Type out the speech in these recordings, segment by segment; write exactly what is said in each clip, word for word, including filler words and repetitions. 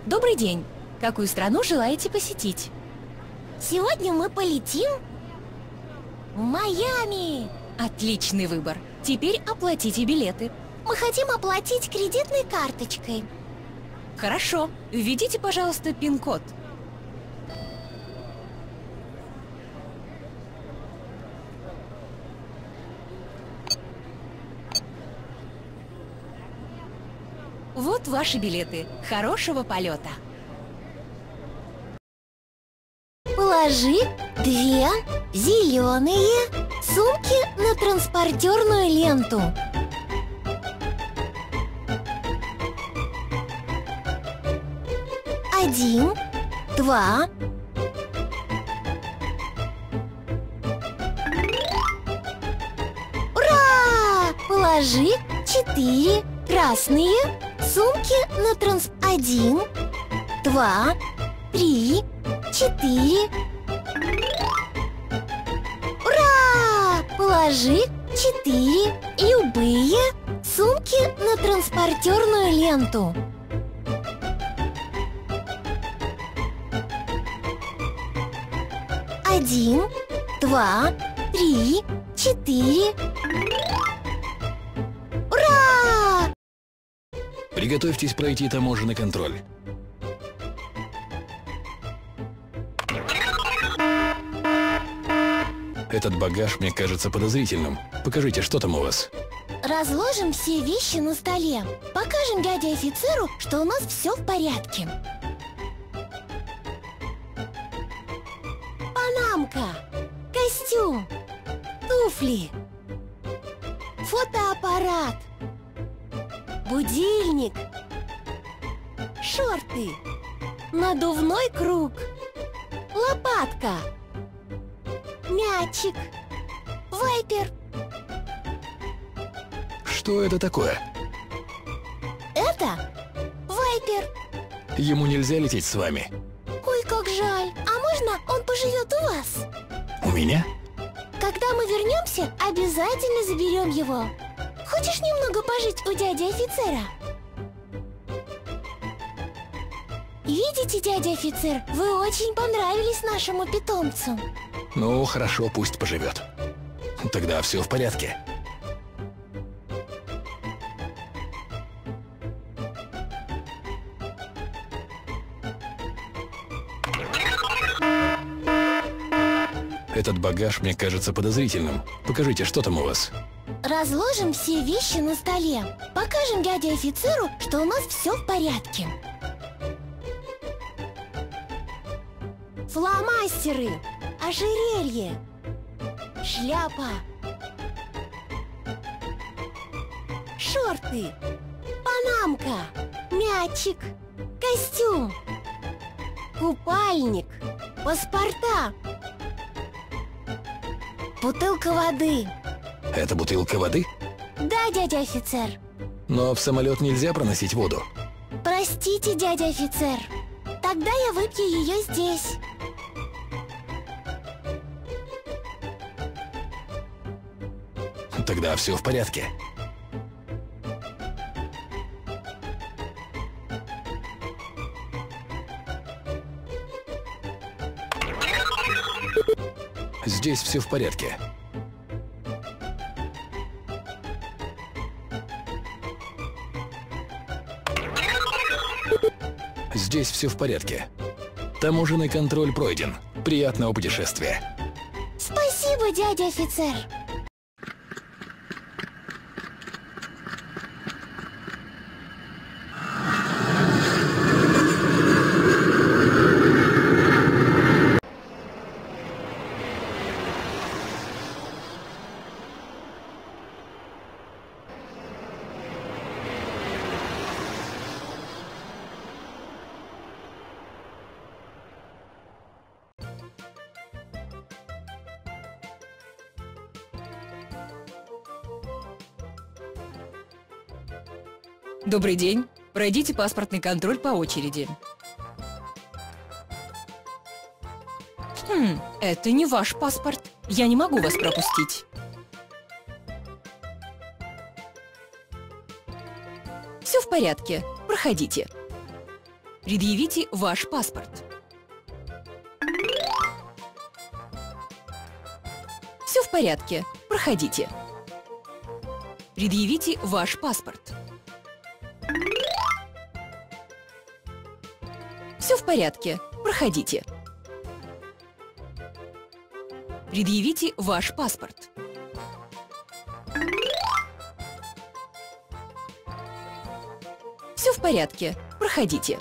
Добрый день! Какую страну желаете посетить? Сегодня мы полетим в Майами. Отличный выбор. Теперь оплатите билеты. Мы хотим оплатить кредитной карточкой. Хорошо. Введите, пожалуйста, пин-код. Вот ваши билеты. Хорошего полета. Положи две зеленые сумки на транспортерную ленту. Один, два. Ура! Положи четыре красные сумки на транс... Один, два, три, четыре. Ура! Положи четыре любые сумки на транспортерную ленту. Один, два, три, четыре. Ура! Приготовьтесь пройти таможенный контроль. Этот багаж мне кажется подозрительным. Покажите, что там у вас. Разложим все вещи на столе. Покажем дяде офицеру, что у нас все в порядке. Панамка, костюм, туфли, фотоаппарат, будильник, шорты, надувной круг, лопатка, мячик, вайпер. Что это такое? Это вайпер. Ему нельзя лететь с вами. Ой, как жаль. А можно он поживет у вас? У меня? Когда мы вернемся, обязательно заберем его. Хочешь немного пожить у дяди офицера? Видите, дядя офицер, вы очень понравились нашему питомцу. Ну, хорошо, пусть поживет. Тогда все в порядке. Этот багаж мне кажется подозрительным. Покажите, что там у вас. Разложим все вещи на столе. Покажем дяде офицеру, что у нас все в порядке. Фломастеры, ожерелье, шляпа, шорты, панамка, мячик, костюм, купальник, паспорта, бутылка воды. Это бутылка воды? Да, дядя офицер. Но в самолет нельзя проносить воду. Простите, дядя офицер. Тогда я выпью ее здесь. Тогда все в порядке. Здесь все в порядке. Здесь все в порядке. Таможенный контроль пройден. Приятного путешествия. Спасибо, дядя офицер. Добрый день. Пройдите паспортный контроль по очереди. Хм, это не ваш паспорт. Я не могу вас пропустить. Все в порядке. Проходите. Предъявите ваш паспорт. Все в порядке. Проходите. Предъявите ваш паспорт. Все в порядке. Проходите. Предъявите ваш паспорт. Все в порядке. Проходите.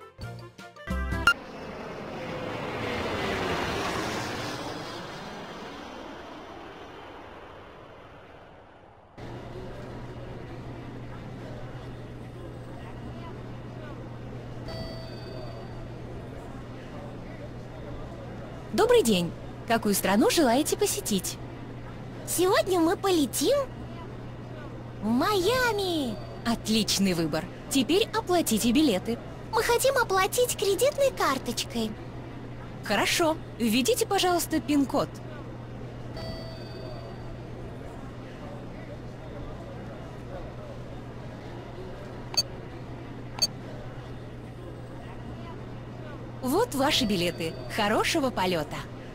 Добрый день! Какую страну желаете посетить? Сегодня мы полетим в Майами. Отличный выбор! Теперь оплатите билеты. Мы хотим оплатить кредитной карточкой. Хорошо. Введите, пожалуйста, пин-код. Вот ваши билеты. Хорошего полета!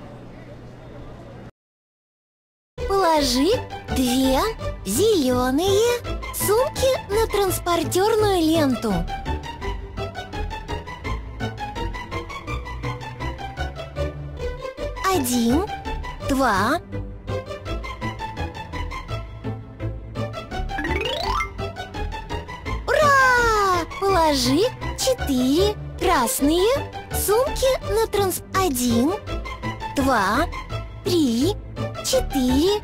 Положи две зеленые сумки на транспортерную ленту. Один, два. Ура! Положи четыре красные сумки на транс... Один, два, три, четыре.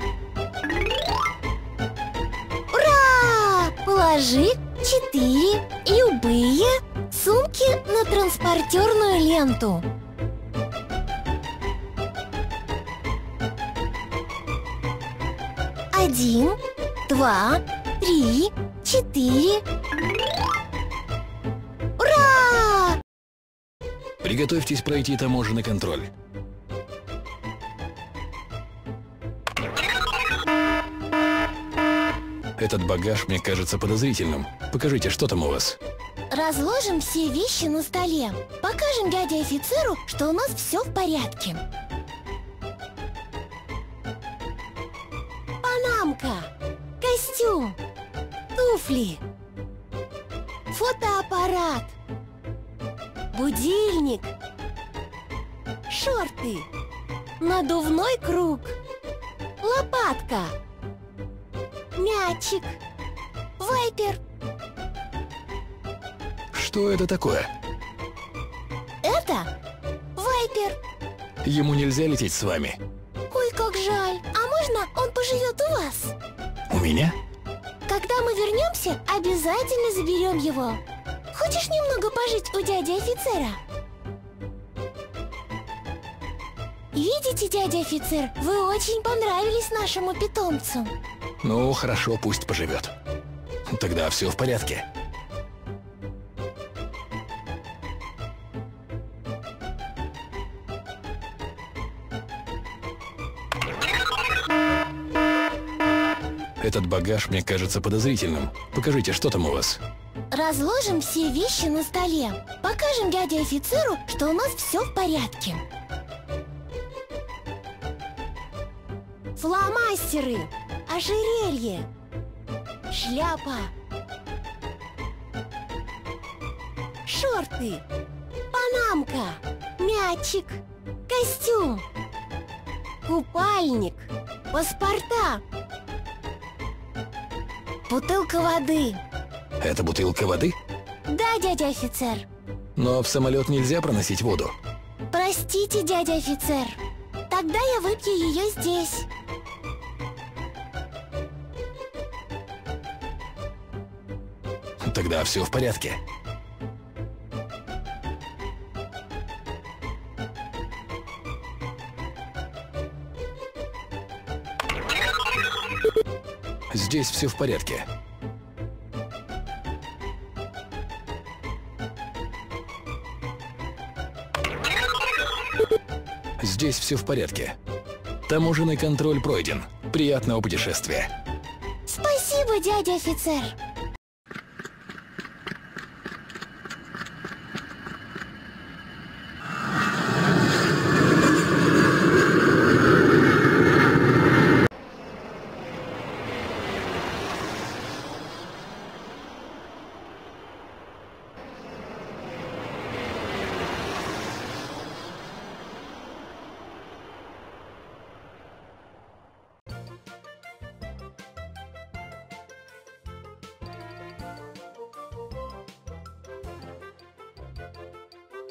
Ура! Положи четыре любые сумки на транспортерную ленту. Один, два, три, четыре. Ура! Приготовьтесь пройти таможенный контроль. Этот багаж мне кажется подозрительным. Покажите, что там у вас. Разложим все вещи на столе. Покажем дяде офицеру, что у нас все в порядке. Панамка, костюм, туфли, фотоаппарат, будильник, шорты, надувной круг, лопатка, мячик, вайпер. Что это такое? Это вайпер. Ему нельзя лететь с вами. Ой, как жаль. А можно он поживет у вас? У меня? Когда мы вернемся, обязательно заберем его. Хочешь немного пожить у дяди офицера? Видите, дядя офицер, вы очень понравились нашему питомцу. Ну, хорошо, пусть поживет. Тогда все в порядке. Этот багаж мне кажется подозрительным. Покажите, что там у вас. Разложим все вещи на столе. Покажем дяде офицеру, что у нас все в порядке. Фломастеры, ожерелье, шляпа, шорты, панамка, мячик, костюм, купальник, паспорта, бутылка воды. Это бутылка воды? Да, дядя офицер. Но в самолет нельзя проносить воду. Простите, дядя офицер. Тогда я выпью ее здесь. Тогда все в порядке. Здесь все в порядке. Здесь все в порядке. Таможенный контроль пройден. Приятного путешествия. Спасибо, дядя офицер.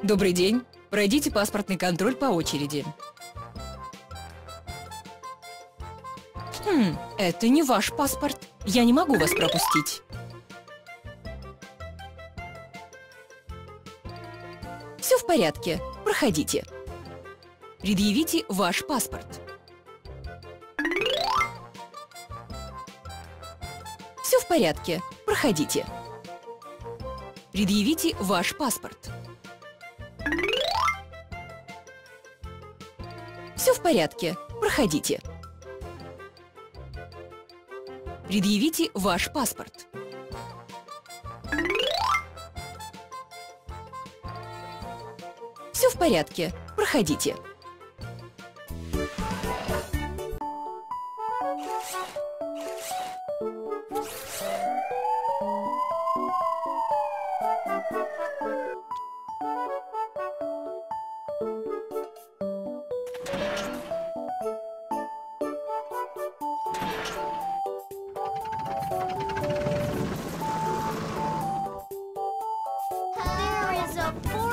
Добрый день. Пройдите паспортный контроль по очереди. Хм, это не ваш паспорт. Я не могу вас пропустить. Все в порядке. Проходите. Предъявите ваш паспорт. Все в порядке. Проходите. Предъявите ваш паспорт. Все в порядке. Проходите. Предъявите ваш паспорт. Все в порядке. Проходите. There is a